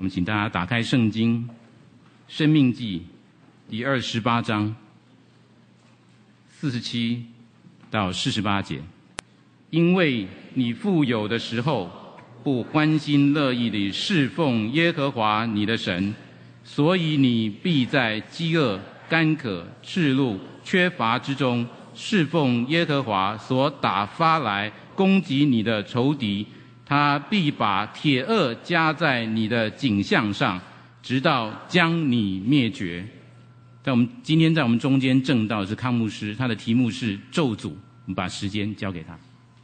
我们请大家打开圣经《申命记》第28章47到48节。因为你富有的时候，不欢心乐意地侍奉耶和华你的神，所以你必在饥饿、干渴、赤露、缺乏之中侍奉耶和华所打发来攻击你的仇敌，他必把铁轭加在你的颈项上，直到将你灭绝。今天在我们中间证道是康牧师，他的题目是咒诅。我们把时间交给他。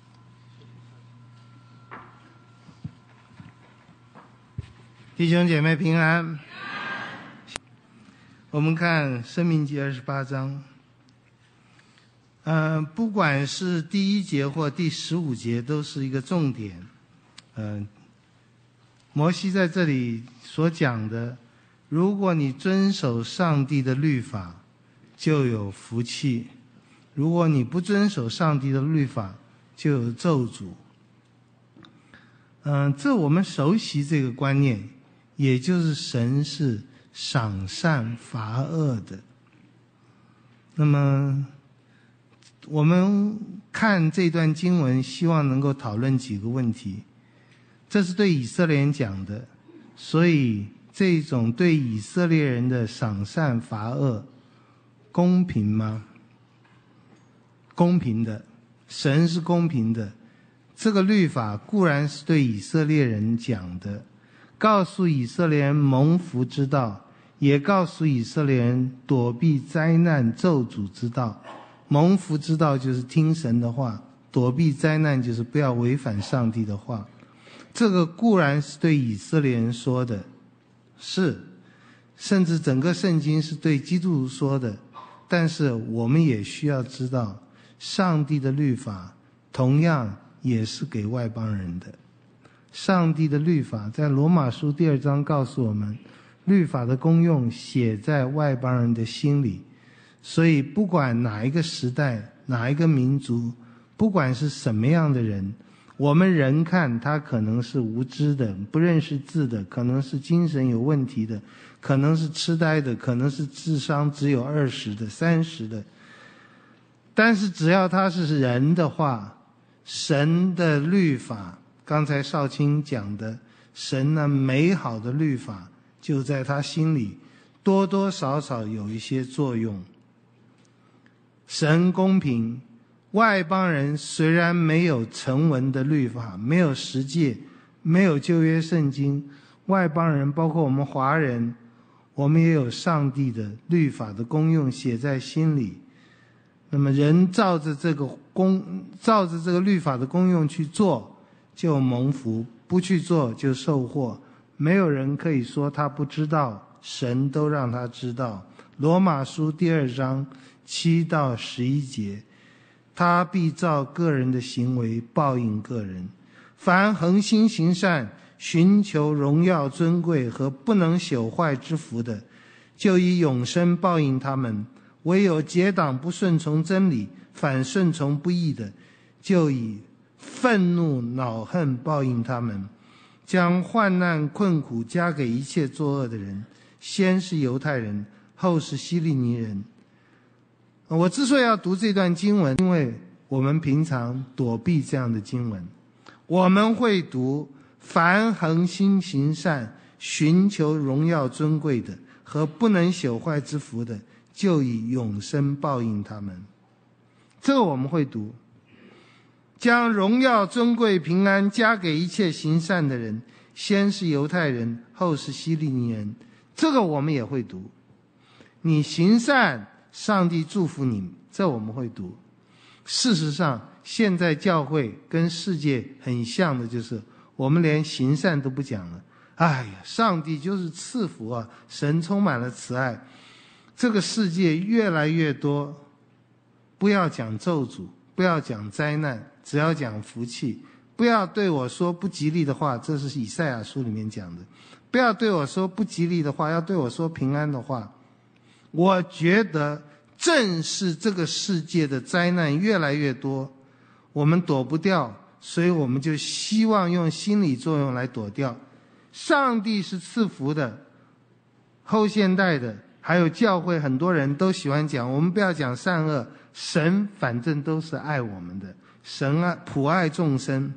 弟兄姐妹平安。我们看《申命记》28章，不管是第1节或第15节，都是一个重点。摩西在这里所讲的，如果你遵守上帝的律法，就有福气；如果你不遵守上帝的律法，就有咒诅。这我们熟悉这个观念，也就是神是赏善罚恶的。那么我们看这段经文，希望能够讨论几个问题。这是对以色列人讲的，所以这种对以色列人的赏善罚恶公平吗？公平的，神是公平的。这个律法固然是对以色列人讲的，告诉以色列人蒙福之道，也告诉以色列人躲避灾难咒诅之道。蒙福之道就是听神的话，躲避灾难就是不要违反上帝的话。这个固然是对以色列人说的，是，甚至整个圣经是对基督徒说的。但是我们也需要知道，上帝的律法同样也是给外邦人的。上帝的律法在罗马书第2章告诉我们，律法的功用写在外邦人的心里。所以不管哪一个时代，哪一个民族，不管是什么样的人，我们人看他可能是无知的，不认识字的，可能是精神有问题的，可能是痴呆的，可能是智商只有20的、30的。但是只要他是人的话，神的律法，刚才少卿讲的，神那美好的律法就在他心里多多少少有一些作用。神公平，外邦人虽然没有成文的律法，没有十诫，没有旧约圣经，外邦人包括我们华人，我们也有上帝的律法的功用写在心里。那么人照着这个律法的功用去做，就蒙福；不去做就受祸。没有人可以说他不知道，神都让他知道。罗马书第2章7到11节，他必照个人的行为报应个人。凡恒心行善，寻求荣耀尊贵和不能朽坏之福的，就以永生报应他们；唯有结党不顺从真理，反顺从不义的，就以愤怒恼恨报应他们。将患难困苦加给一切作恶的人，先是犹太人，后是希利尼人。我之所以要读这段经文，因为我们平常躲避这样的经文。我们会读凡恒心行善，寻求荣耀尊贵的和不能朽坏之福的，就以永生报应他们。这个我们会读。将荣耀尊贵平安加给一切行善的人，先是犹太人，后是希利尼人。这个我们也会读。你行善，上帝祝福你，这我们会读。事实上，现在教会跟世界很像的就是，我们连行善都不讲了。哎呀，上帝就是赐福啊，神充满了慈爱。这个世界越来越多，不要讲咒诅，不要讲灾难，只要讲福气。不要对我说不吉利的话，这是以赛亚书里面讲的。不要对我说不吉利的话，要对我说平安的话。我觉得正是这个世界的灾难越来越多，我们躲不掉，所以我们就希望用心理作用来躲掉。 上帝是赐福的。后现代的还有教会，很多人都喜欢讲，我们不要讲善恶，神反正都是爱我们的，神普爱众生。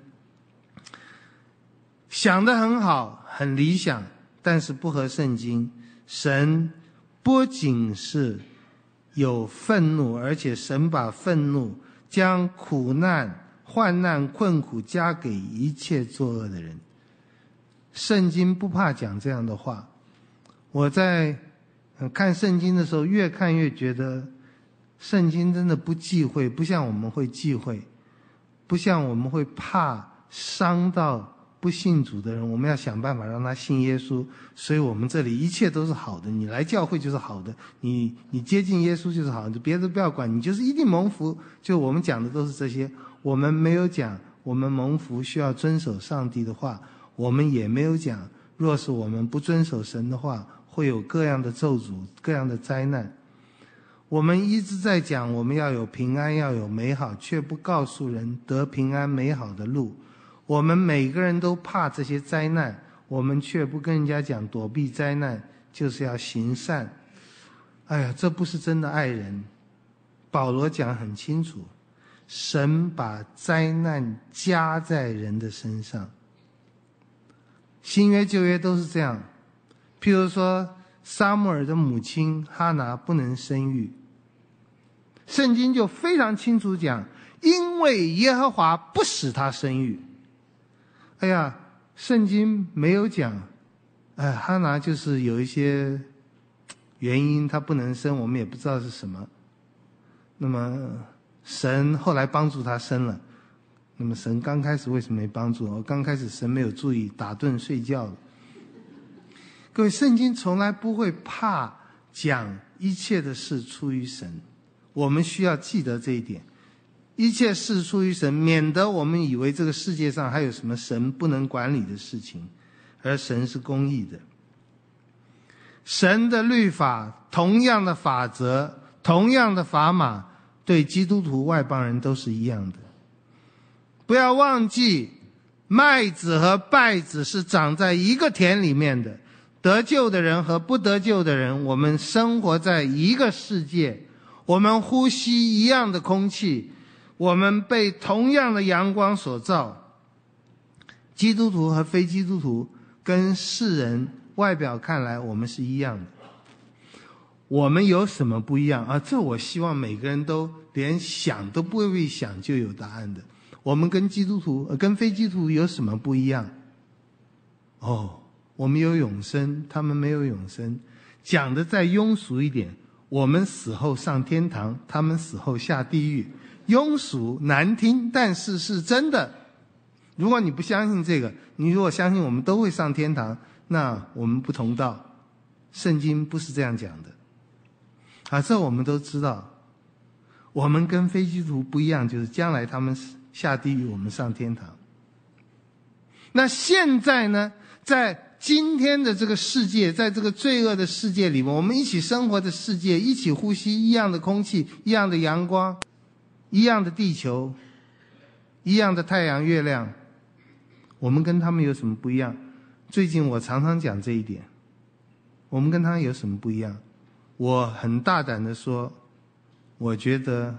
想得很好，很理想，但是不合圣经。神不仅是有愤怒，而且神把愤怒将苦难、患难、困苦加给一切作恶的人。圣经不怕讲这样的话。我在看圣经的时候，越看越觉得圣经真的不忌讳，不像我们会忌讳，不像我们会怕伤到不信主的人，我们要想办法让他信耶稣。所以我们这里一切都是好的，你来教会就是好的，你接近耶稣就是好的，别的不要管，你就是一定蒙福。就我们讲的都是这些，我们没有讲我们蒙福需要遵守上帝的话，我们也没有讲若是我们不遵守神的话会有各样的咒诅，各样的灾难。我们一直在讲我们要有平安，要有美好，却不告诉人得平安美好的路。我们每个人都怕这些灾难，我们却不跟人家讲躲避灾难就是要行善。哎呀，这不是真的爱人。保罗讲很清楚，神把灾难加在人的身上。新约旧约都是这样。譬如说撒母耳的母亲哈拿不能生育，圣经就非常清楚讲，因为耶和华不使他生育。哎呀，圣经没有讲哈拿就是有一些原因他不能生，我们也不知道是什么。那么神后来帮助他生了。那么神刚开始为什么没帮助？刚开始神没有注意，打盹睡觉了。各位，圣经从来不会怕讲一切的事出于神，我们需要记得这一点。一切事出于神，免得我们以为这个世界上还有什么神不能管理的事情，而神是公义的。神的律法，同样的法则，同样的砝码，对基督徒外邦人都是一样的。不要忘记，麦子和稗子是长在一个田里面的。得救的人和不得救的人，我们生活在一个世界，我们呼吸一样的空气，我们被同样的阳光所照。基督徒和非基督徒跟世人外表看来我们是一样的。我们有什么不一样啊？这我希望每个人都连想都不会想就有答案的。我们跟基督徒跟非基督徒有什么不一样？我们有永生，他们没有永生。讲的再庸俗一点，我们死后上天堂，他们死后下地狱。庸俗难听，但是是真的。如果你不相信这个，你如果相信我们都会上天堂，那我们不同道。圣经不是这样讲的。这我们都知道。我们跟非基督徒不一样，就是将来他们下地狱，我们上天堂。那现在呢，在今天的这个世界，在这个罪恶的世界里面，我们一起生活的世界，一起呼吸一样的空气，一样的阳光，一样的地球，一样的太阳月亮，我们跟他们有什么不一样？最近我常常讲这一点，我们跟他们有什么不一样？我很大胆的说，我觉得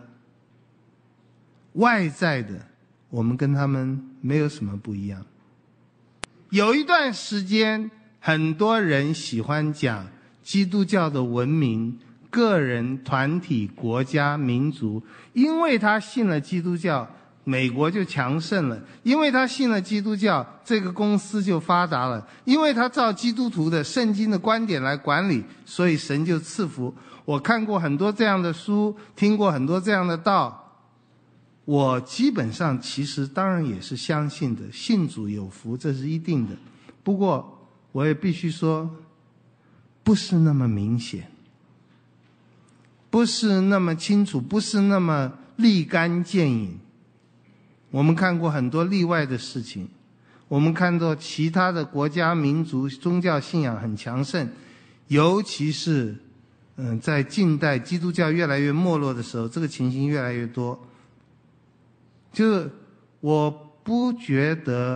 外在的我们跟他们没有什么不一样。有一段时间，很多人喜欢讲基督教的文明、个人、团体、国家、民族，因为他信了基督教，美国就强盛了；因为他信了基督教，这个公司就发达了；因为他照基督徒的圣经的观点来管理，所以神就赐福。我看过很多这样的书，听过很多这样的道。我基本上其实当然也是相信的，信主有福，这是一定的。不过我也必须说，不是那么明显，不是那么清楚，不是那么立竿见影。我们看过很多例外的事情，我们看到其他的国家民族宗教信仰很强盛，尤其是在近代基督教越来越没落的时候，这个情形越来越多。就是我不觉得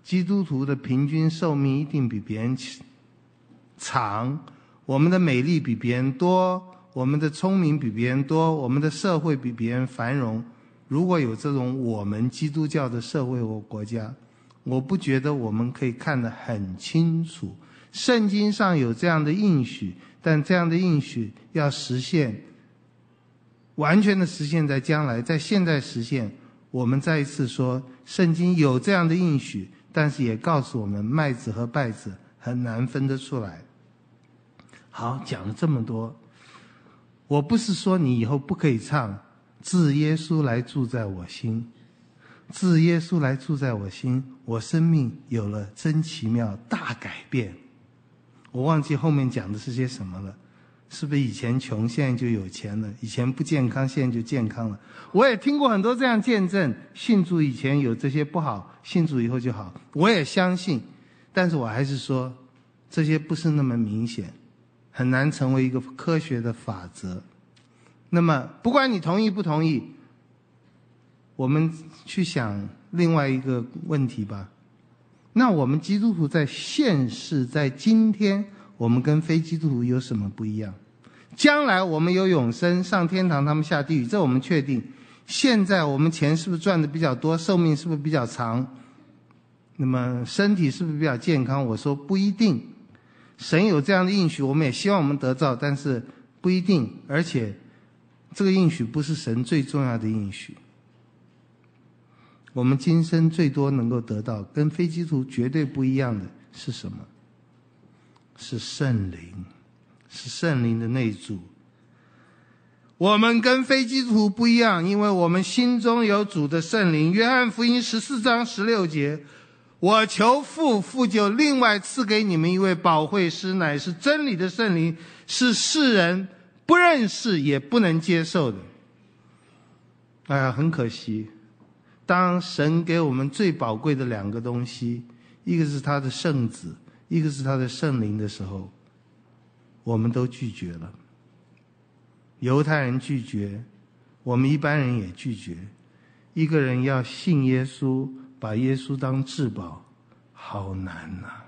基督徒的平均寿命一定比别人长，我们的美丽比别人多，我们的聪明比别人多，我们的社会比别人繁荣。如果有这种我们基督教的社会或国家，我不觉得我们可以看得很清楚。圣经上有这样的应许，但这样的应许要实现，完全的实现在将来，在现在实现。我们再一次说，圣经有这样的应许，但是也告诉我们麦子和稗子很难分得出来。好，讲了这么多，我不是说你以后不可以唱自耶稣来住在我心，自耶稣来住在我心，我生命有了真奇妙大改变。我忘记后面讲的是些什么了，是不是以前穷现在就有钱了，以前不健康现在就健康了。我也听过很多这样见证，信主以前有这些不好，信主以后就好，我也相信。但是我还是说这些不是那么明显，很难成为一个科学的法则。那么不管你同意不同意，我们去想另外一个问题吧。那我们基督徒在现世，在今天，我们跟非基督徒有什么不一样？将来我们有永生，上天堂，他们下地狱，这我们确定。现在我们钱是不是赚的比较多，寿命是不是比较长，那么身体是不是比较健康？我说不一定。神有这样的应许，我们也希望我们得到，但是不一定。而且这个应许不是神最重要的应许。我们今生最多能够得到，跟非基督徒绝对不一样的是什么？是圣灵，是圣灵的内住。我们跟非基督徒不一样，因为我们心中有主的圣灵。约翰福音14章16节，我求父，父就另外赐给你们一位保惠师，乃是真理的圣灵，是世人不认识也不能接受的。哎呀，很可惜，当神给我们最宝贵的两个东西，一个是他的圣子，一个是他的圣灵的时候，我们都拒绝了。犹太人拒绝，我们一般人也拒绝。一个人要信耶稣，把耶稣当至宝，好难啊。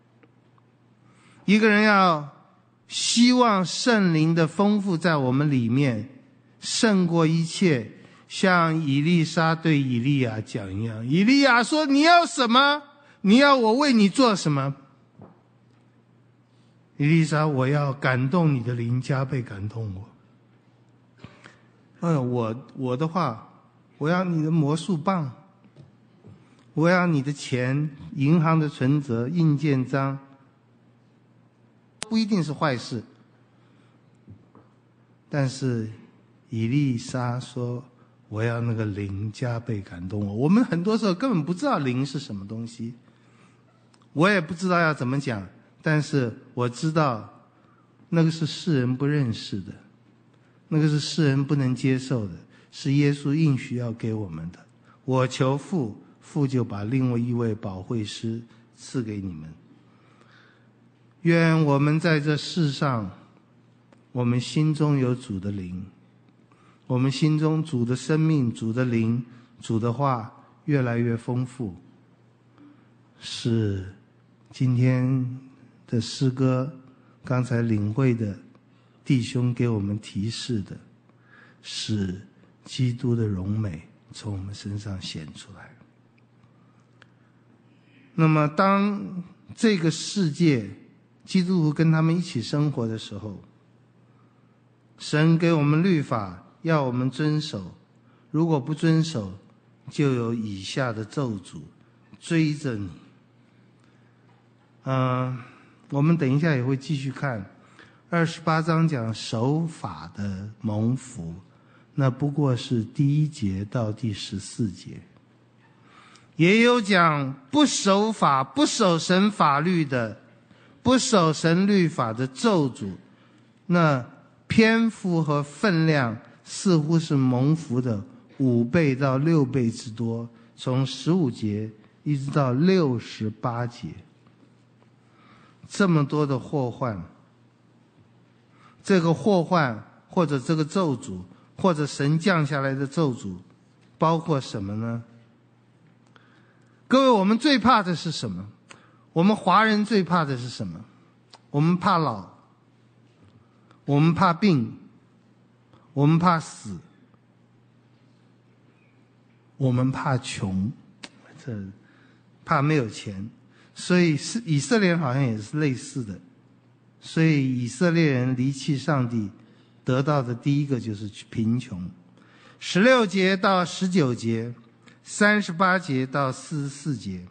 一个人要希望圣灵的丰富在我们里面，胜过一切，像以利沙对以利亚讲一样。以利亚说，你要什么？你要我为你做什么？以利沙，我要感动你的灵，加倍感动我。我的话，我要你的魔术棒，我要你的钱，银行的存折、印鉴章，不一定是坏事。但是以利沙说，我要那个灵加倍感动我。我们很多时候根本不知道灵是什么东西，我也不知道要怎么讲，但是我知道那个是世人不认识的，那个是世人不能接受的，是耶稣应许要给我们的。我求父，父就把另外一位保惠师赐给你们。愿我们在这世上，我们心中有主的灵，我们心中主的生命、主的灵、主的话越来越丰富。是今天的诗歌刚才领会的弟兄给我们提示的，使基督的荣美从我们身上显出来。那么当这个世界基督徒跟他们一起生活的时候，神给我们律法要我们遵守，如果不遵守，就有以下的咒诅追着你。我们等一下也会继续看28章讲守法的蒙福，那不过是第1节到第14节。也有讲不守法、不守神法律的、不守神律法的咒诅，那篇幅和分量似乎是蒙福的5倍到6倍之多，从15节一直到68节。这么多的祸患，这个祸患或者这个咒诅，或者神降下来的咒诅，包括什么呢？ 各位，我们最怕的是什么？我们华人最怕的是什么？我们怕老，我们怕病，我们怕死，我们怕穷，怕没有钱。所以以色列人好像也是类似的。所以以色列人离弃上帝得到的第一个就是贫穷。16节到19节，38节到44节。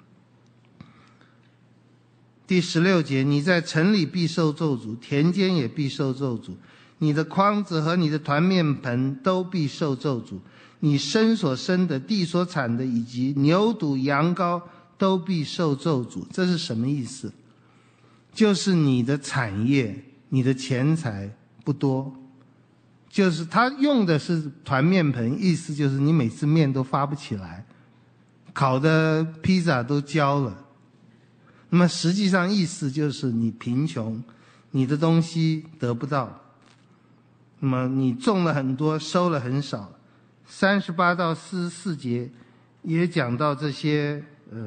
第16节，你在城里必受咒诅，田间也必受咒诅，你的筐子和你的团面盆都必受咒诅，你身所生的、地所产的，以及牛犊羊羔都必受咒诅。这是什么意思？就是你的产业、你的钱财不多，就是他用的是团面盆，意思就是你每次面都发不起来，烤的披萨都焦了。那么实际上意思就是你贫穷，你的东西得不到，那么你种了很多，收了很少。38到44节也讲到这些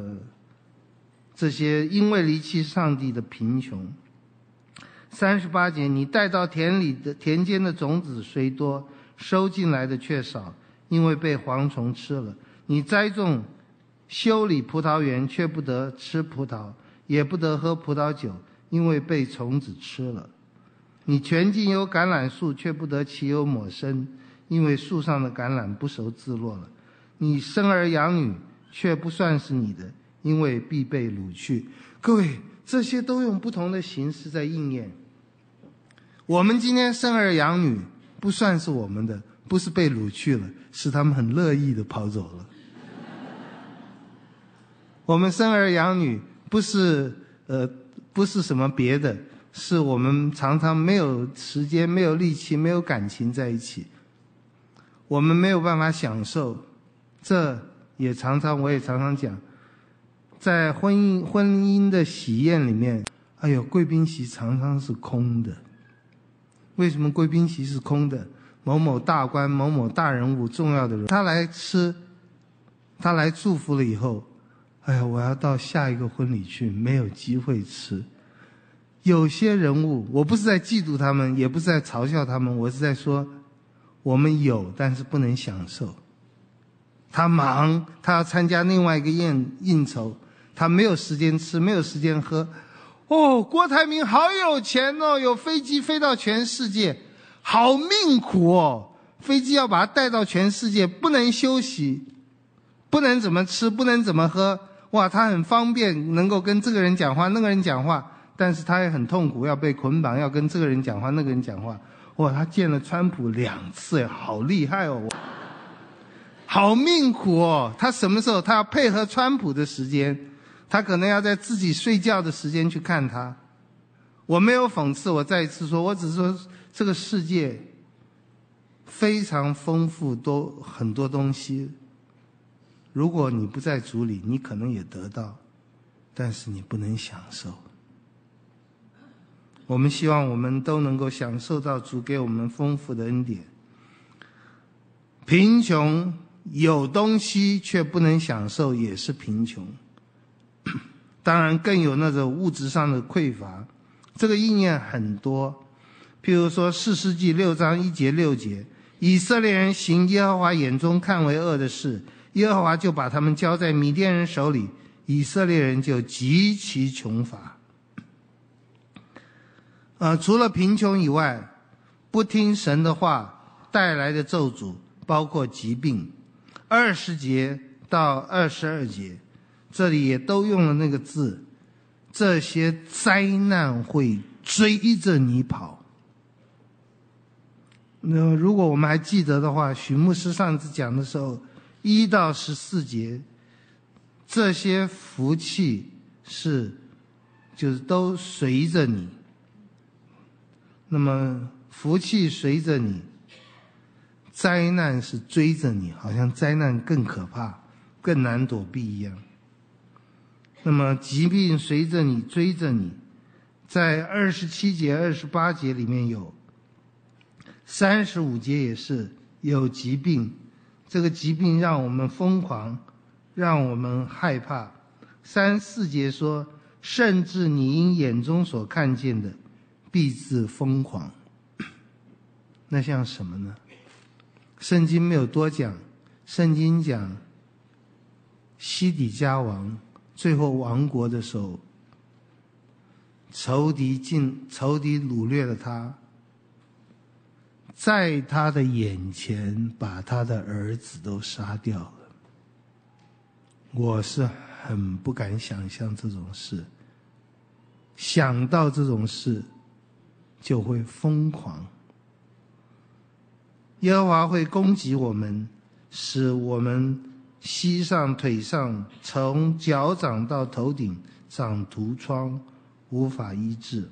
因为离弃上帝的贫穷。38节，你带到田间的种子虽多，收进来的却少，因为被蝗虫吃了。你栽种修理葡萄园，却不得吃葡萄，也不得喝葡萄酒，因为被虫子吃了。你全境有橄榄树，却不得其油抹身，因为树上的橄榄不熟自落了。你生儿养女，却不算是你的，因为必被掳去。各位，这些都用不同的形式在应验。我们今天生儿养女不算是我们的，不是被掳去了，是他们很乐意的跑走了。我们生儿养女不是什么别的，是我们常常没有时间、没有力气、没有感情在一起，我们没有办法享受。这我也常常讲，在婚姻的喜宴里面，贵宾席常常是空的。为什么贵宾席是空的？某某大官、某某大人物、重要的人，他来吃，他来祝福了以后，我要到下一个婚礼去，没有机会吃。有些人物，我不是在嫉妒他们，也不是在嘲笑他们，我是在说，我们有，但是不能享受。他忙，他要参加另外一个应酬，他没有时间吃，没有时间喝。郭台铭好有钱哦，有飞机飞到全世界，好命苦哦，飞机要把他带到全世界，不能休息，不能怎么吃，不能怎么喝。哇，他很方便，能够跟这个人讲话，那个人讲话，但是他也很痛苦，要被捆绑，要跟这个人讲话，那个人讲话。哇，他见了川普2次，好厉害哦，好命苦哦。他什么时候他要配合川普的时间，他可能要在自己睡觉的时间去看他。我没有讽刺，我再一次说，我只是说这个世界非常丰富，很多东西，如果你不在主里，你可能也得到，但是你不能享受。我们希望我们都能够享受到主给我们丰富的恩典。贫穷，有东西却不能享受，也是贫穷。当然更有那种物质上的匮乏，这个应验很多。譬如说士师记6章1节6节，以色列人行耶和华眼中看为恶的事，耶和华就把他们交在米甸人手里，以色列人就极其穷乏。除了贫穷以外，不听神的话带来的咒诅包括疾病。20节到22节，这里也都用了那个字，这些灾难会追着你跑。如果我们还记得的话，许牧师上次讲的时候，1到14节，这些福气就是都随着你。那么福气随着你，灾难是追着你，好像灾难更可怕，更难躲避一样。那么疾病随着你，追着你，在27节、28节里面有，35节也是有疾病，这个疾病让我们疯狂，让我们害怕， 3、4节说，甚至你因眼中所看见的，必自疯狂。那像什么呢？圣经没有多讲，圣经讲西底家王最后亡国的时候，仇敌掳掠了他，在他的眼前把他的儿子都杀掉了。我是很不敢想象这种事，想到这种事就会疯狂。耶和华会攻击我们，使我们膝上腿上从脚掌到头顶长毒疮，无法医治。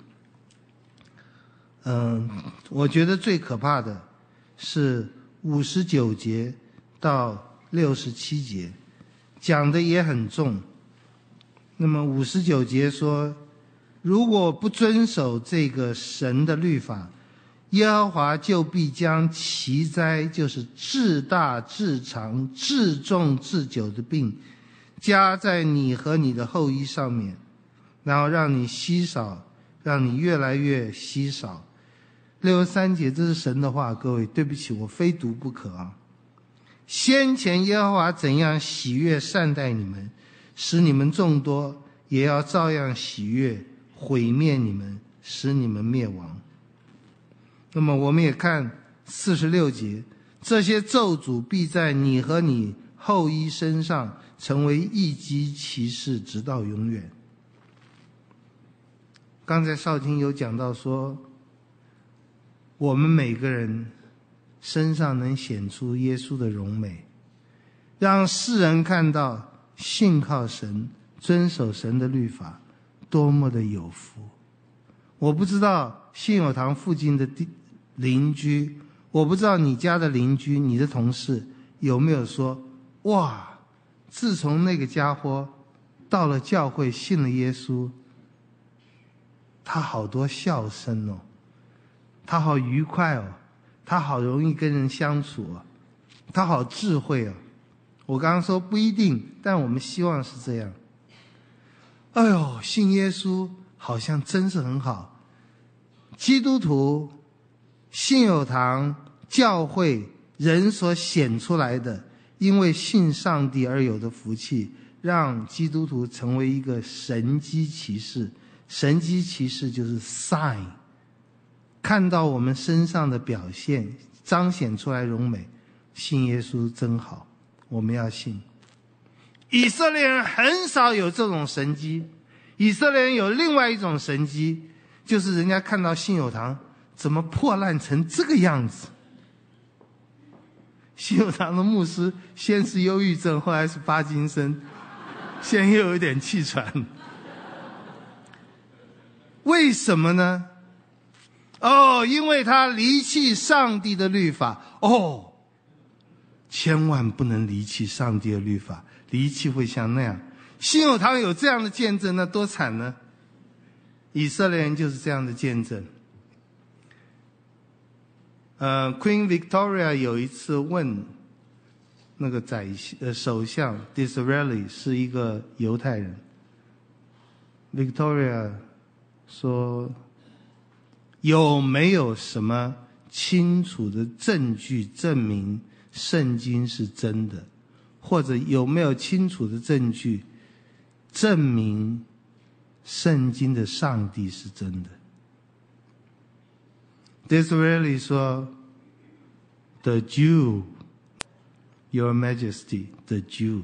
我觉得最可怕的是59节到67节，讲的也很重。那么59节说，如果不遵守这个神的律法，耶和华就必将奇灾，就是至大至长至重至久的病，加在你和你的后裔上面，然后让你稀少，让你越来越稀少。63节，这是神的话，各位，对不起，我非读不可啊。先前耶和华怎样喜悦善待你们，使你们众多，也要照样喜悦毁灭你们，使你们灭亡。那么我们也看46节，这些咒诅必在你和你后裔身上成为一击其事，直到永远。刚才少卿有讲到说，我们每个人身上能显出耶稣的荣美，让世人看到信靠神，遵守神的律法，多么的有福。我不知道信友堂附近的邻居，我不知道你家的邻居，你的同事有没有说，哇，自从那个家伙到了教会信了耶稣，他好多笑声哦，他好愉快哦，他好容易跟人相处哦，他好智慧哦。我刚刚说不一定，但我们希望是这样。哎呦，信耶稣好像真是很好。基督徒信友堂教会人所显出来的，因为信上帝而有的福气，让基督徒成为一个神机骑士。神机骑士就是 sign， 看到我们身上的表现彰显出来荣美，信耶稣真好，我们要信。以色列人很少有这种神机，以色列人有另外一种神机，就是人家看到信友堂怎么破烂成这个样子。信友堂的牧师先是忧郁症，后来是帕金森，现在又有点气喘。为什么呢？因为他离弃上帝的律法。千万不能离弃上帝的律法，离弃会像那样。信友堂有这样的见证，那多惨呢？以色列人就是这样的见证。Queen Victoria 有一次问那个首相 Disraeli 是一个犹太人。Victoria 说，有没有什么清楚的证据证明圣经是真的，或者有没有清楚的证据证明圣经的上帝是真的？ Disraeli 说， The Jew, Your Majesty, the Jew。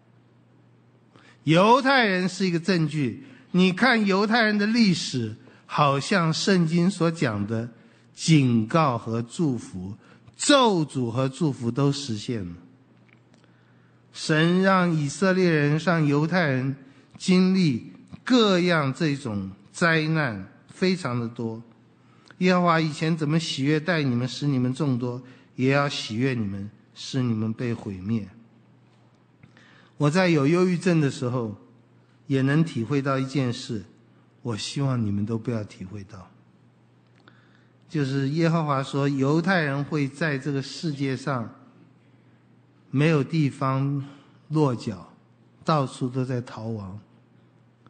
犹太人是一个证据。你看犹太人的历史，好像圣经所讲的警告和祝福，咒诅和祝福都实现了。神让以色列人，让犹太人经历各样这种灾难，非常的多。耶和华以前怎么喜悦待你们，使你们众多，也要喜悦你们，使你们被毁灭。我在有忧郁症的时候，也能体会到一件事，我希望你们都不要体会到，就是耶和华说，犹太人会在这个世界上没有地方落脚，到处都在逃亡。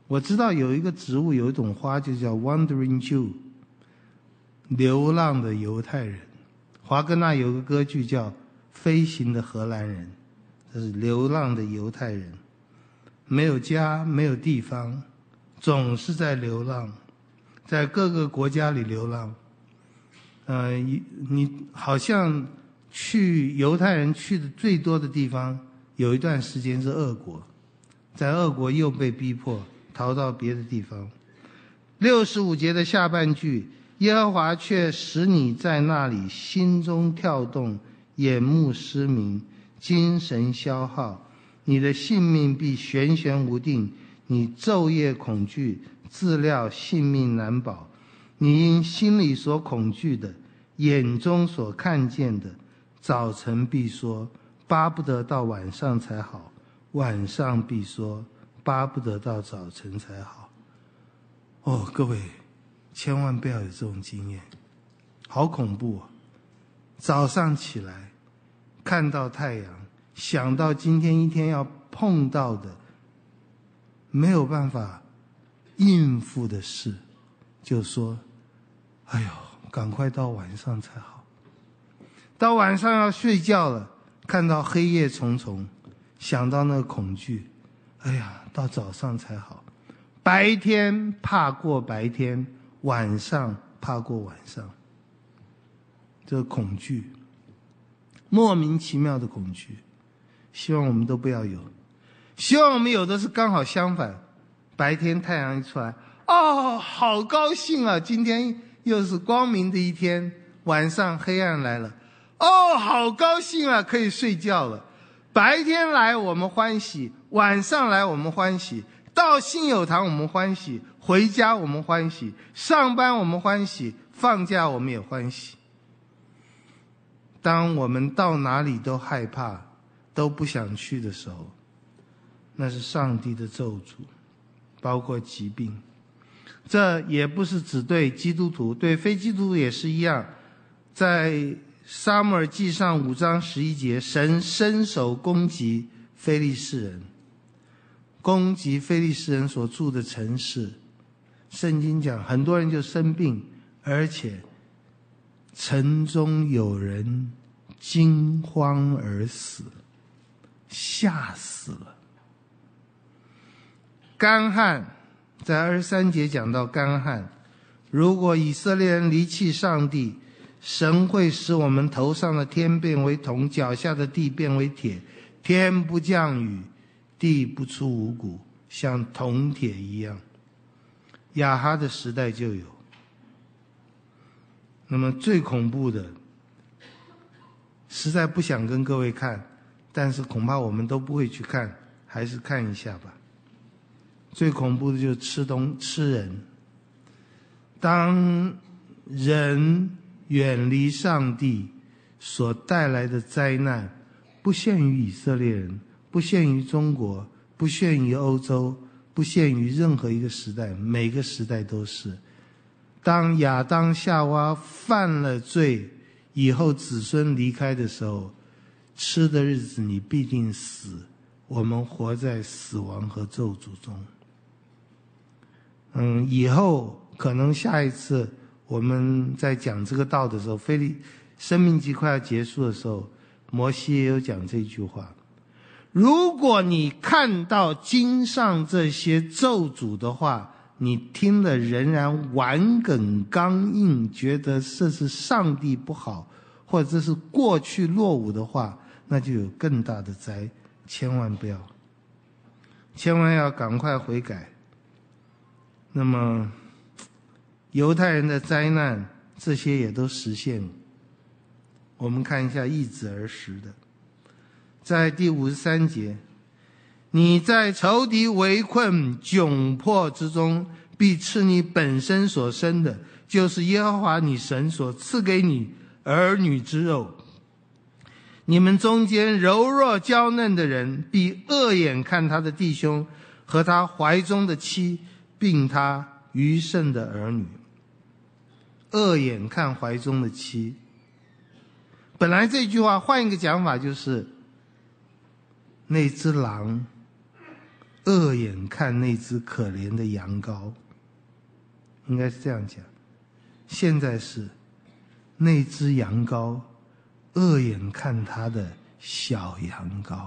我知道有一个植物，有一种花就叫 Wandering Jew， 流浪的犹太人。华格纳有个歌剧叫《飞行的荷兰人》，这是流浪的犹太人，没有家，没有地方，总是在流浪，在各个国家里流浪。你好像去犹太人去的最多的地方，有一段时间是俄国，在俄国又被逼迫逃到别的地方。65节的下半句，耶和华却使你在那里心中跳动，眼目失明，精神消耗，你的性命必悬悬无定，你昼夜恐惧，自料性命难保。你因心里所恐惧的，眼中所看见的，早晨必说巴不得到晚上才好，晚上必说巴不得到早晨才好。各位千万不要有这种经验，好恐怖啊！早上起来看到太阳，想到今天一天要碰到的没有办法应付的事，就说哎呦，赶快到晚上才好。到晚上要睡觉了，看到黑夜重重，想到那个恐惧，哎呀，到早上才好。白天怕过白天，晚上怕过晚上。这个恐惧，莫名其妙的恐惧，希望我们都不要有。希望我们有的是刚好相反，白天太阳一出来，好高兴啊，今天又是光明的一天。晚上黑暗来了，好高兴啊，可以睡觉了。白天来我们欢喜，晚上来我们欢喜，到信友堂我们欢喜，回家我们欢喜，上班我们欢喜，放假我们也欢喜。当我们到哪里都害怕，都不想去的时候，那是上帝的咒诅，包括疾病。这也不是只对基督徒，对非基督徒也是一样。在撒母耳记上5章11节，神伸手攻击非利士人，攻击非利士人所住的城市。圣经讲很多人就生病，而且城中有人惊慌而死，吓死了。干旱，在23节讲到干旱，如果以色列人离弃上帝，神会使我们头上的天变为铜，脚下的地变为铁，天不降雨，地不出五谷，像铜铁一样。亚哈的时代就有。那么最恐怖的，实在不想跟各位看，但是恐怕我们都不会去看，还是看一下吧。最恐怖的就是吃人。当人远离上帝所带来的灾难，不限于以色列人，不限于中国，不限于欧洲，不限于任何一个时代，每个时代都是。当亚当夏娃犯了罪以后，子孙离开的时候，吃的日子你必定死，我们活在死亡和咒诅中。以后可能下一次我们在讲这个道的时候，生命记快要结束的时候，摩西也有讲这句话。如果你看到经上这些咒诅的话，你听了仍然顽梗刚硬，觉得这是上帝不好，或者这是过去落伍的话，那就有更大的灾，千万不要，千万要赶快悔改。那么犹太人的灾难，这些也都实现了。我们看一下易子而食的，在第53节，你在仇敌围困窘迫之中，必吃你本身所生的，就是耶和华你神所赐给你儿女之肉。你们中间柔弱娇嫩的人，必恶眼看他的弟兄和他怀中的妻，并他余剩的儿女。恶眼看怀中的妻，本来这句话换一个讲法就是，那只狼恶眼看那只可怜的羊羔，应该是这样讲。现在是那只羊羔恶眼看他的小羊羔。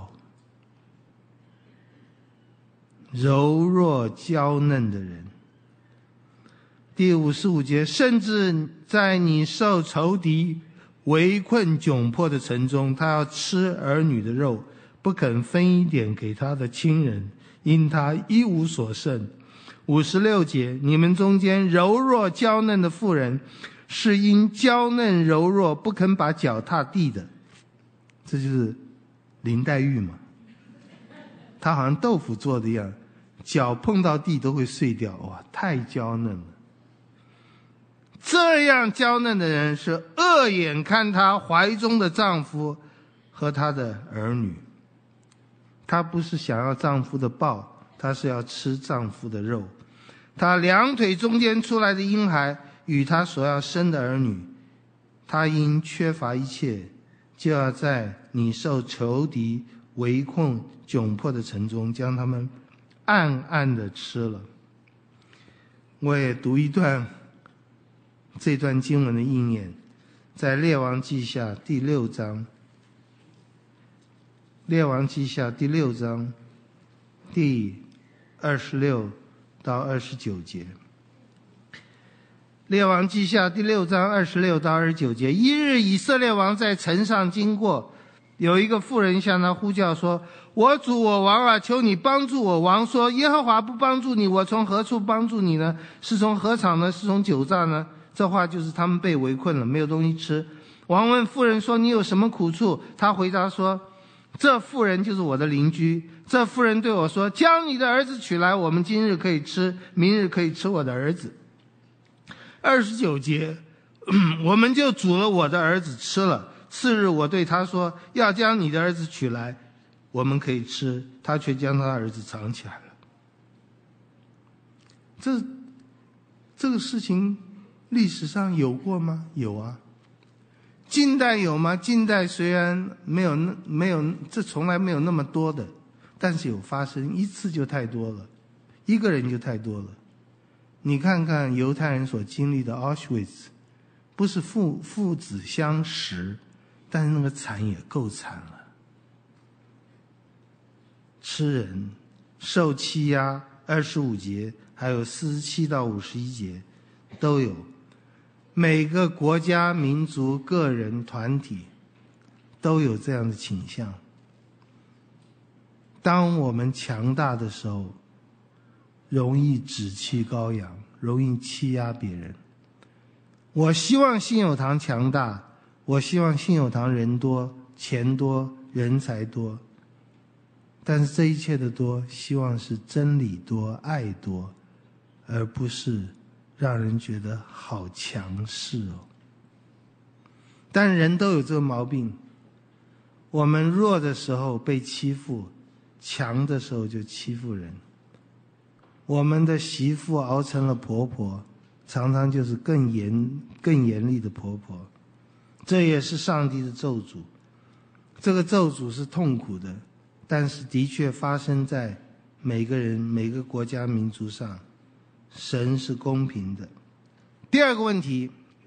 柔弱娇嫩的人。第55节，甚至在你受仇敌围困窘迫的城中，他要吃儿女的肉，不肯分一点给他的亲人，因他一无所剩。56节，你们中间柔弱娇嫩的妇人，是因娇嫩柔弱不肯把脚踏地的。这就是林黛玉嘛，她好像豆腐做的一样，脚碰到地都会碎掉，哇，太娇嫩了。这样娇嫩的人是恶眼看她怀中的丈夫和她的儿女。她不是想要丈夫的抱，她是要吃丈夫的肉。她两腿中间出来的婴孩与她所要生的儿女，她因缺乏一切，就要在你受仇敌围困窘迫的城中，将他们暗暗地吃了。我也读一段这段经文的应验，在列王记下第6章，列王记下第6章第26到29节。列王记下第6章26到29节，一日以色列王在城上经过，有一个妇人向他呼叫说：我主我王啊，求你帮助我。王说：耶和华不帮助你，我从何处帮助你呢？是从禾场呢？是从酒榨呢？这话就是他们被围困了，没有东西吃。王问妇人说：你有什么苦处？他回答说：这妇人就是我的邻居。这妇人对我说：将你的儿子取来，我们今日可以吃，明日可以吃我的儿子。29节，我们就煮了我的儿子吃了。次日我对他说：要将你的儿子取来，我们可以吃。他却将他的儿子藏起来了。这个事情历史上有过吗？有啊。近代有吗？近代虽然没有，这从来没有那么多的，但是有发生，一次就太多了，一个人就太多了。你看看犹太人所经历的 Auschwitz， 不是父子相食，但是那个惨也够惨了。吃人、受欺压，25节还有47到51节都有。每个国家、民族、个人、团体都有这样的倾向。当我们强大的时候，容易志气高扬，容易欺压别人。我希望信友堂强大，我希望信友堂人多、钱多、人才多，但是这一切的多，希望是真理多、爱多，而不是让人觉得好强势哦。但人都有这个毛病，我们弱的时候被欺负，强的时候就欺负人。我们的媳妇熬成了婆婆，常常就是更严厉的婆婆。这也是上帝的咒诅。这个咒诅是痛苦的，但是的确发生在每个人、每个国家、民族上。神是公平的。第二个问题，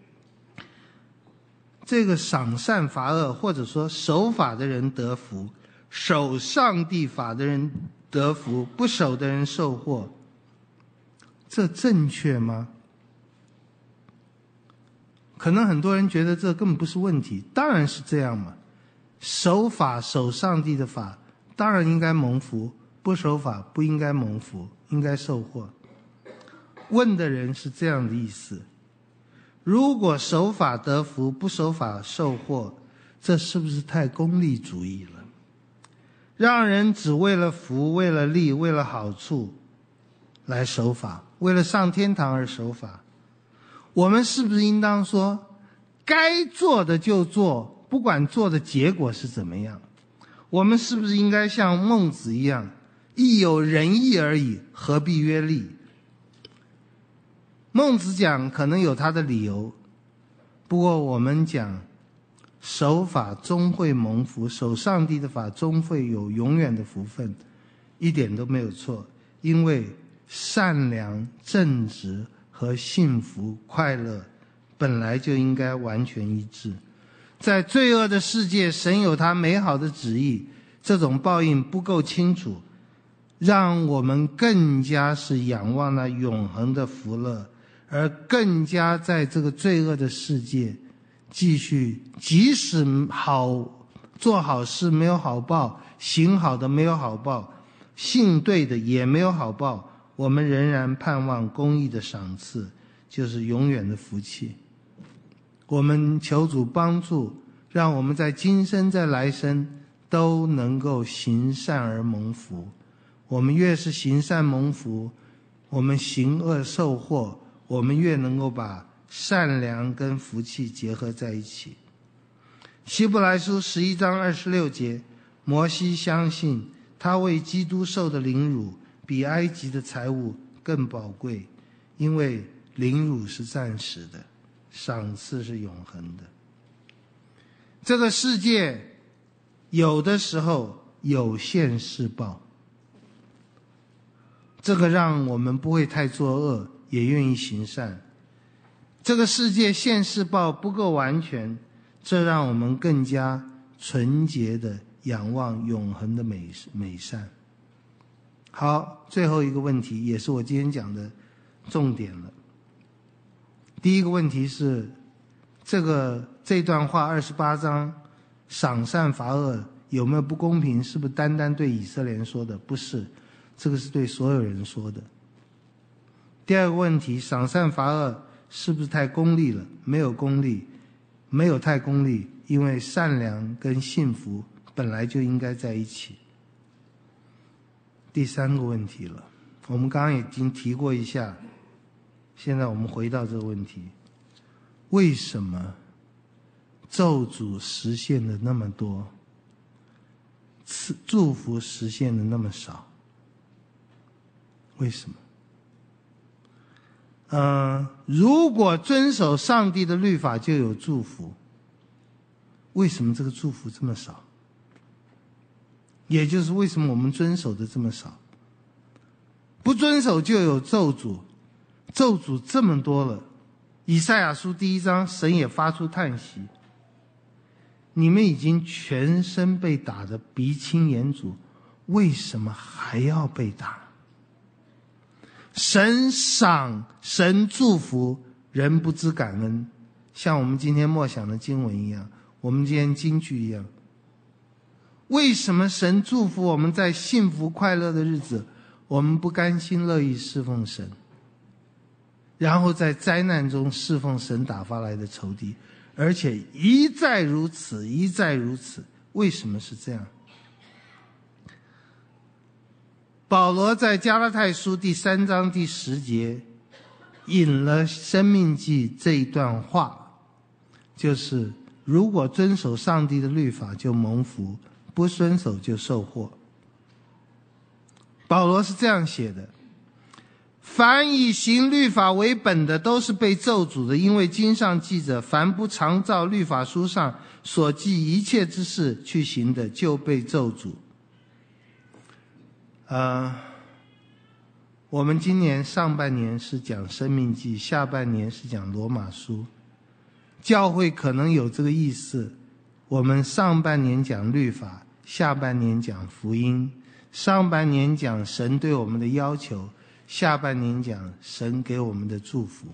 这个赏善罚恶，或者说守法的人得福，守上帝法的人得福，不守的人受祸，这正确吗？可能很多人觉得这根本不是问题，当然是这样嘛。守法守上帝的法，当然应该蒙福，不守法不应该蒙福，应该受祸。问的人是这样的意思，如果守法得福，不守法受祸，这是不是太功利主义了？让人只为了福、为了利、为了好处来守法，为了上天堂而守法。我们是不是应当说，该做的就做，不管做的结果是怎么样？我们是不是应该像孟子一样，亦有仁义而已，何必约利？孟子讲可能有他的理由，不过我们讲守法终会蒙福，守上帝的法终会有永远的福分， 一点都没有错，因为善良、正直和幸福、快乐本来就应该完全一致。在罪恶的世界，神有他美好的旨意，这种报应不够清楚，让我们更加是仰望那永恒的福乐，而更加在这个罪恶的世界继续，即使做好事没有好报，行好的没有好报，信对的也没有好报，我们仍然盼望公义的赏赐，就是永远的福气。我们求主帮助，让我们在今生在来生都能够行善而蒙福。我们越是行善蒙福，我们行恶受祸，我们越能够把善良跟福气结合在一起。希伯来书11章26节，摩西相信他为基督受的凌辱比埃及的财物更宝贵，因为凌辱是暂时的，赏赐是永恒的。这个世界有的时候有现世报，这个让我们不会太作恶，也愿意行善。这个世界现世报不够完全，这让我们更加纯洁的仰望永恒的美善。好，最后一个问题，也是我今天讲的重点了。第一个问题是，这段话28章赏善罚恶有没有不公平？是不是单单对以色列人说的？不是，这个是对所有人说的。第二个问题，赏善罚恶是不是太功利了？没有功利，没有太功利，因为善良跟幸福本来就应该在一起。第三个问题了，我们刚刚已经提过一下，现在我们回到这个问题，为什么咒诅实现的那么多，祝福实现的那么少？为什么？如果遵守上帝的律法就有祝福，为什么这个祝福这么少？也就是为什么我们遵守的这么少？不遵守就有咒诅，咒诅这么多了，以赛亚书1章，神也发出叹息，你们已经全身被打得鼻青眼肿，为什么还要被打？神赏，神祝福，人不知感恩，像我们今天默想的经文一样，我们今天金句一样。为什么神祝福我们在幸福快乐的日子，我们不甘心乐意侍奉神，然后在灾难中侍奉神打发来的仇敌，而且一再如此，一再如此？为什么是这样？保罗在加拉太书第3章第10节引了申命记这一段话，就是如果遵守上帝的律法就蒙福，不遵守就受祸。保罗是这样写的，凡以行律法为本的都是被咒诅的，因为经上记着，凡不常照律法书上所记一切之事去行的，就被咒诅。我们今年上半年是讲申命记，下半年是讲罗马书。教会可能有这个意思，我们上半年讲律法，下半年讲福音，上半年讲神对我们的要求，下半年讲神给我们的祝福。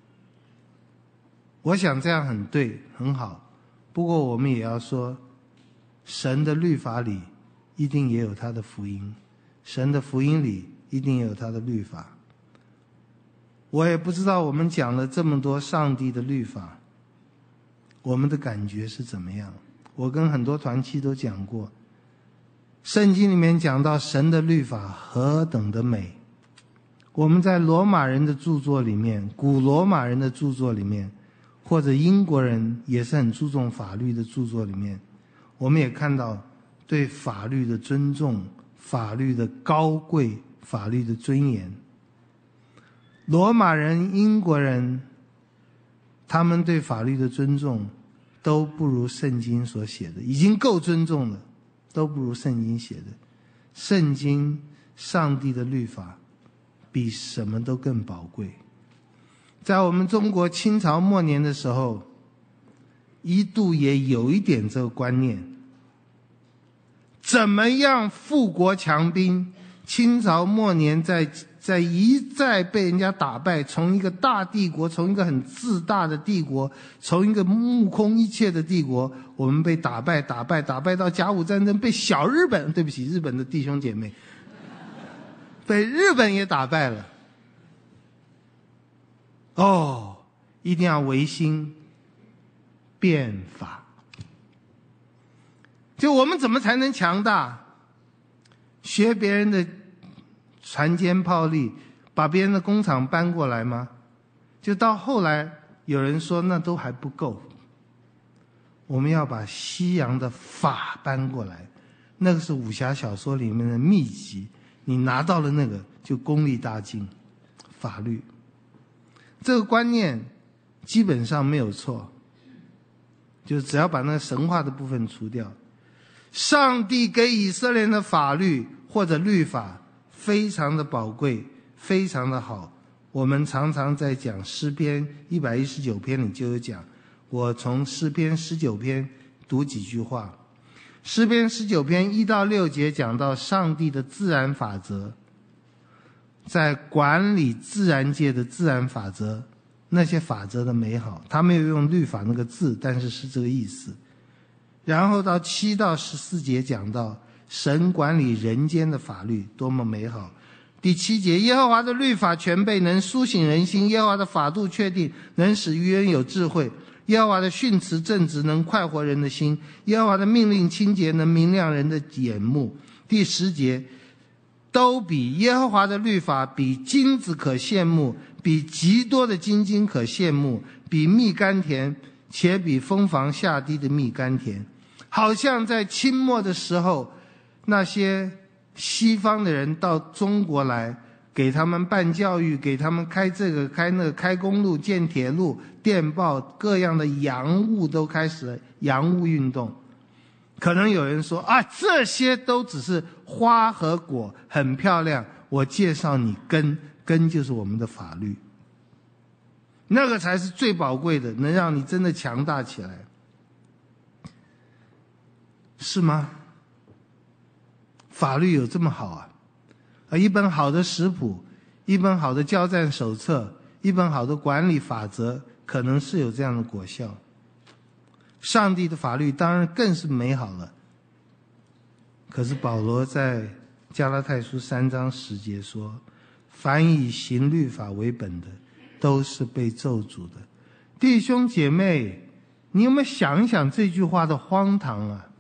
我想这样很对，很好。不过我们也要说，神的律法里一定也有他的福音，神的福音里一定也有他的律法。我也不知道我们讲了这么多上帝的律法，我们的感觉是怎么样。我跟很多团契都讲过，圣经里面讲到神的律法何等的美。我们在罗马人的著作里面，古罗马人的著作里面，或者英国人也是很注重法律的著作里面，我们也看到对法律的尊重，法律的高贵，法律的尊严。罗马人、英国人，他们对法律的尊重都不如圣经所写的，已经够尊重了，都不如圣经写的。 圣经、上帝的律法比什么都更宝贵。在我们中国清朝末年的时候，一度也有一点这个观念，怎么样富国强兵？清朝末年在一再被人家打败，从一个大帝国，从一个很自大的帝国，从一个目空一切的帝国，我们被打败到甲午战争，被小日本，对不起，日本的弟兄姐妹，被日本也打败了。哦，一定要维新变法。就我们怎么才能强大？学别人的船坚炮利，把别人的工厂搬过来吗？就到后来有人说那都还不够，我们要把西洋的法搬过来，那个是武侠小说里面的秘籍，你拿到了那个就功力大进。法律这个观念基本上没有错，就只要把那个神话的部分除掉。上帝给以色列人的法律或者律法非常的宝贵，非常的好。我们常常在讲诗篇119篇里就有讲，我从诗篇19篇读几句话。诗篇19篇1到6节讲到上帝的自然法则，在管理自然界的自然法则，那些法则的美好，他没有用律法那个字，但是是这个意思。然后到7到14节讲到神管理人间的法律多么美好。第7节，耶和华的律法全备，能苏醒人心；耶和华的法度确定，能使愚人有智慧；耶和华的训词正直，能快活人的心；耶和华的命令清洁，能明亮人的眼目。第10节，都比耶和华的律法比金子可羡慕，比极多的金金可羡慕，比蜜甘甜，且比蜂房下滴的蜜甘甜。好像在清末的时候，那些西方的人到中国来，给他们办教育，给他们开这个开那个，开公路建铁路，电报，各样的洋务都开始了，洋务运动。可能有人说啊，这些都只是花和果，很漂亮，我介绍你根，根就是我们的法律，那个才是最宝贵的，能让你真的强大起来，是吗？法律有这么好啊？一本好的食谱，一本好的交战手册，一本好的管理法则，可能是有这样的果效。上帝的法律当然更是美好了。可是保罗在加拉太书3章10节说，凡以行律法为本的，都是被咒诅的。弟兄姐妹，你有没有想一想这句话的荒唐啊？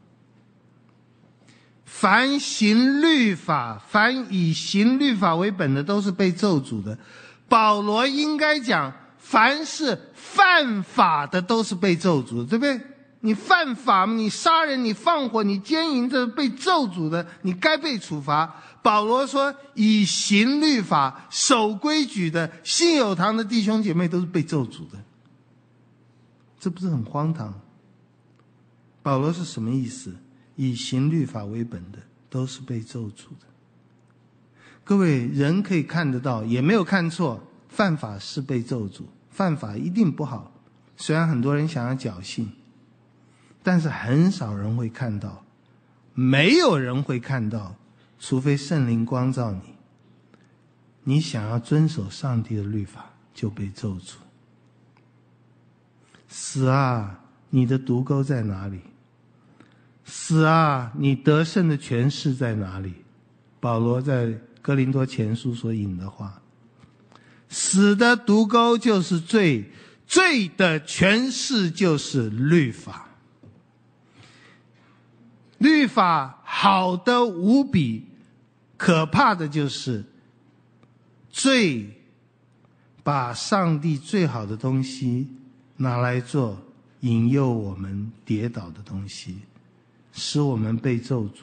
凡行律法，凡以行律法为本的，都是被咒诅的。保罗应该讲，凡是犯法的都是被咒诅的，对不对？你犯法，你杀人，你放火，你奸淫，这是被咒诅的，你该被处罚。保罗说，以行律法、守规矩的信有堂的弟兄姐妹都是被咒诅的，这不是很荒唐？保罗是什么意思？以行律法为本的，都是被咒诅的。各位，人可以看得到，也没有看错，犯法是被咒诅，犯法一定不好。虽然很多人想要侥幸，但是很少人会看到，没有人会看到，除非圣灵光照你。你想要遵守上帝的律法，就被咒诅。死啊，你的毒钩在哪里？死啊，你得胜的权势在哪里？保罗在哥林多前书所引的话，死的毒钩就是罪，罪的权势就是律法。律法好的无比，可怕的就是罪把上帝最好的东西拿来做引诱我们跌倒的东西，使我们被咒诅。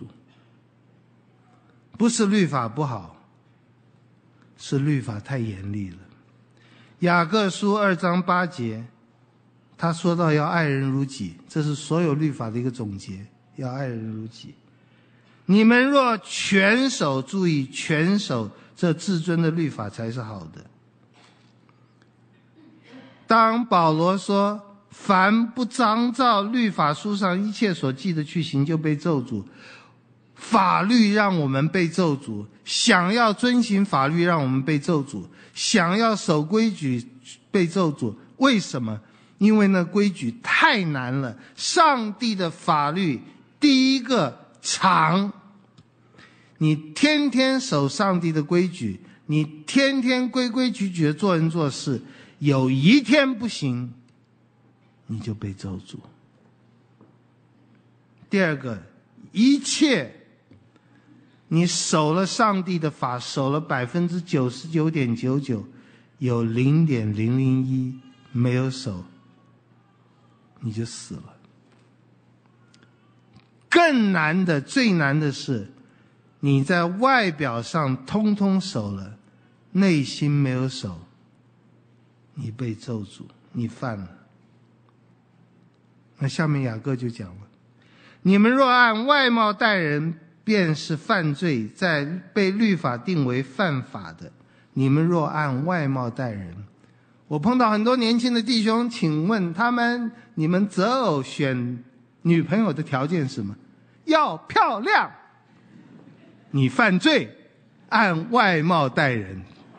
不是律法不好，是律法太严厉了。雅各书2章8节，他说到要爱人如己，这是所有律法的一个总结，要爱人如己。 你们若全守，注意全守这至尊的律法才是好的。当保罗说凡不张照律法书上一切所记的去行，就被咒诅。法律让我们被咒诅，想要遵行法律让我们被咒诅，想要守规矩被咒诅。为什么？因为那规矩太难了。上帝的法律第一个长，你天天守上帝的规矩，你天天规规矩矩的做人做事，有一天不行，你就被咒诅。第二个，一切你守了上帝的法，守了99.99%，有0.001没有守，你就死了。更难的，最难的是，你在外表上通通守了，内心没有守，你被咒诅，你犯了。那下面雅各就讲了，你们若按外貌待人，便是犯罪，在被律法定为犯法的。你们若按外貌待人，我碰到很多年轻的弟兄，请问他们，你们择偶选女朋友的条件是什么？要漂亮。你犯罪，按外貌待人。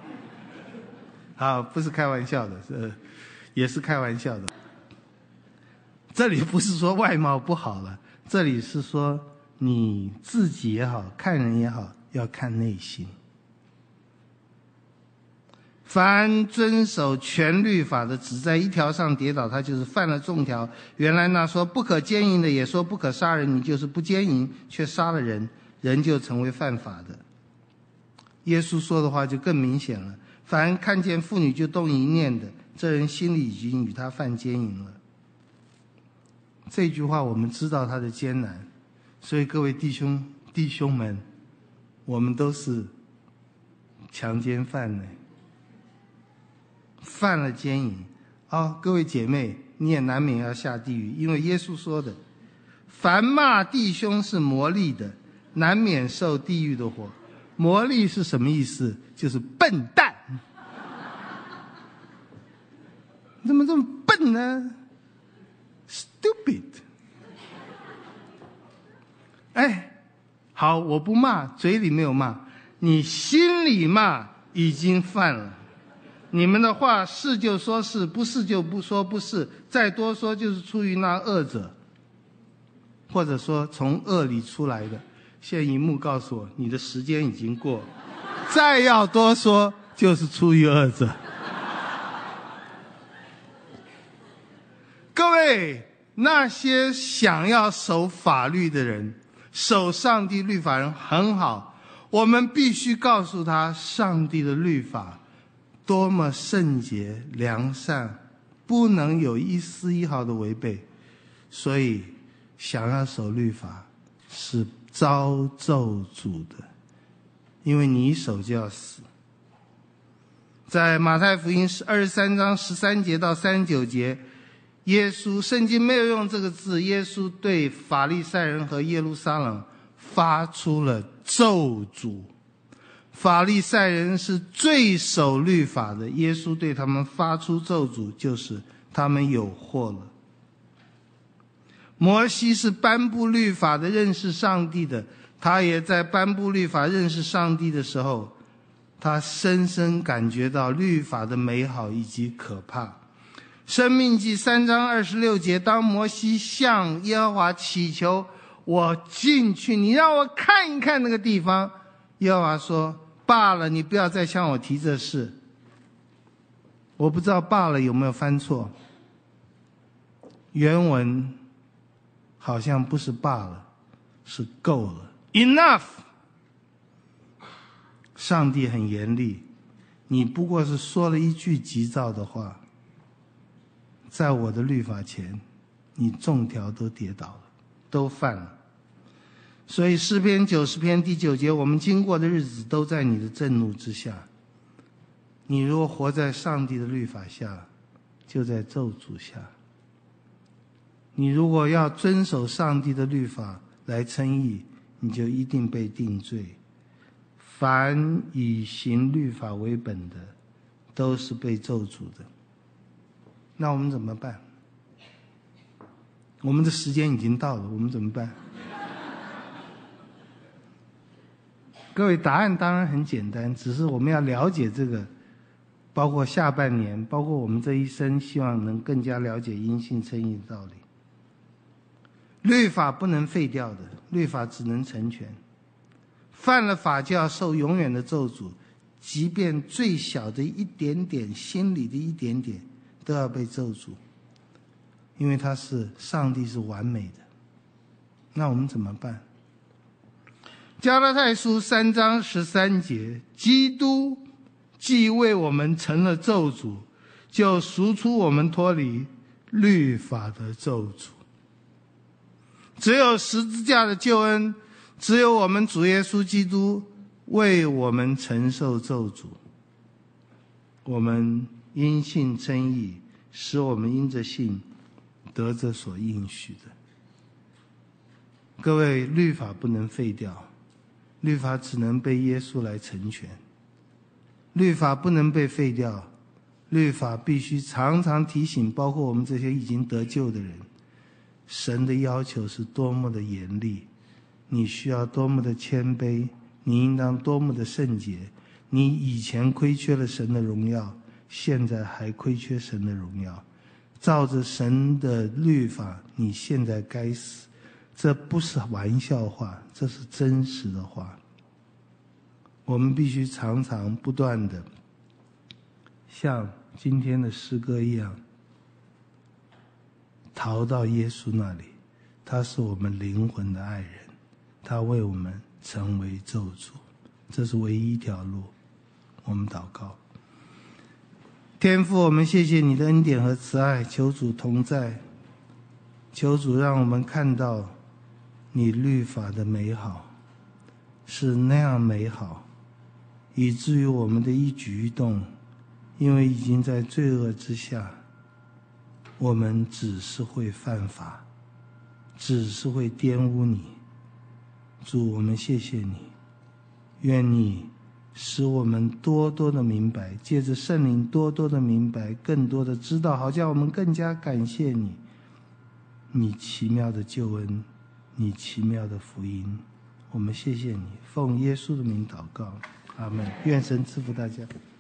不是开玩笑的，也是开玩笑的。这里不是说外貌不好了，这里是说你自己也好，看人也好，要看内心。凡遵守全律法的，只在一条上跌倒，他就是犯了众条。原来那说不可奸淫的也说不可杀人，你就是不奸淫却杀了人，人就成为犯法的。耶稣说的话就更明显了，凡看见妇女就动淫念的，这人心里已经与他犯奸淫了。这句话我们知道它的艰难，所以各位弟兄们，我们都是强奸犯呢，犯了奸淫。各位姐妹，你也难免要下地狱，因为耶稣说的，凡骂弟兄是魔力的，难免受地狱的火。魔力是什么意思？就是笨蛋。怎么这么笨呢？Stupid。好，我不骂，嘴里没有骂，你心里骂已经犯了。你们的话是就说是，不是就不说不是，再多说就是出于那恶者，或者说从恶里出来的。现在荧幕告诉我，你的时间已经过，再要多说就是出于恶者。各位，那些想要守法律的人，守上帝律法人很好，我们必须告诉他，上帝的律法多么圣洁良善，不能有一丝一毫的违背。所以想要守律法是遭咒诅的，因为你一守就要死。在马太福音23章13节到39节，耶稣，圣经没有用这个字，耶稣对法利赛人和耶路撒冷发出了咒诅。法利赛人是最守律法的，耶稣对他们发出咒诅，就是他们有祸了。摩西是颁布律法的，认识上帝的，他也在颁布律法认识上帝的时候，他深深感觉到律法的美好以及可怕。申命记3章26节，当摩西向耶和华祈求，我进去，你让我看一看那个地方。耶和华说，罢了，你不要再向我提这事。我不知道罢了有没有翻错，原文好像不是罢了，是够了 ，enough。上帝很严厉，你不过是说了一句急躁的话，在我的律法前，你众条都跌倒了，都犯了。所以诗篇90篇第9节，我们经过的日子都在你的震怒之下。你若活在上帝的律法下，就在咒诅下。你如果要遵守上帝的律法来称义， 你就一定被定罪。凡以行律法为本的，都是被咒诅的。那我们怎么办？我们的时间已经到了，我们怎么办？各位，答案当然很简单，只是我们要了解这个，包括下半年，包括我们这一生，希望能更加了解因信称义的道理。律法不能废掉的，律法只能成全。犯了法就要受永远的咒诅，即便最小的一点点，心里的一点点，都要被咒诅，因为上帝是完美的。那我们怎么办？加拉太书3章13节，基督既为我们成了咒诅，就赎出我们脱离律法的咒诅。只有十字架的救恩，只有我们主耶稣基督为我们承受咒诅，我们因信称义，使我们因着信得着所应许的。各位，律法不能废掉，律法只能被耶稣来成全。律法不能被废掉，律法必须常常提醒，包括我们这些已经得救的人，神的要求是多么的严厉，你需要多么的谦卑，你应当多么的圣洁。你以前亏缺了神的荣耀，现在还亏缺神的荣耀。照着神的律法，你现在该死。这不是玩笑话，这是真实的话。我们必须常常不断的像今天的诗歌一样，逃到耶稣那里，他是我们灵魂的爱人，他为我们成为咒诅，这是唯一一条路。我们祷告。天父，我们谢谢你的恩典和慈爱，求主同在，求主让我们看到你律法的美好，是那样美好，以至于我们的一举一动，因为已经在罪恶之下，我们只是会犯法，只是会玷污你。主，我们谢谢你，愿你使我们多多的明白，借着圣灵多多的明白，更多的知道，好叫我们更加感谢你，你奇妙的救恩，你奇妙的福音。我们谢谢你，奉耶稣的名祷告，阿们。愿神赐福大家。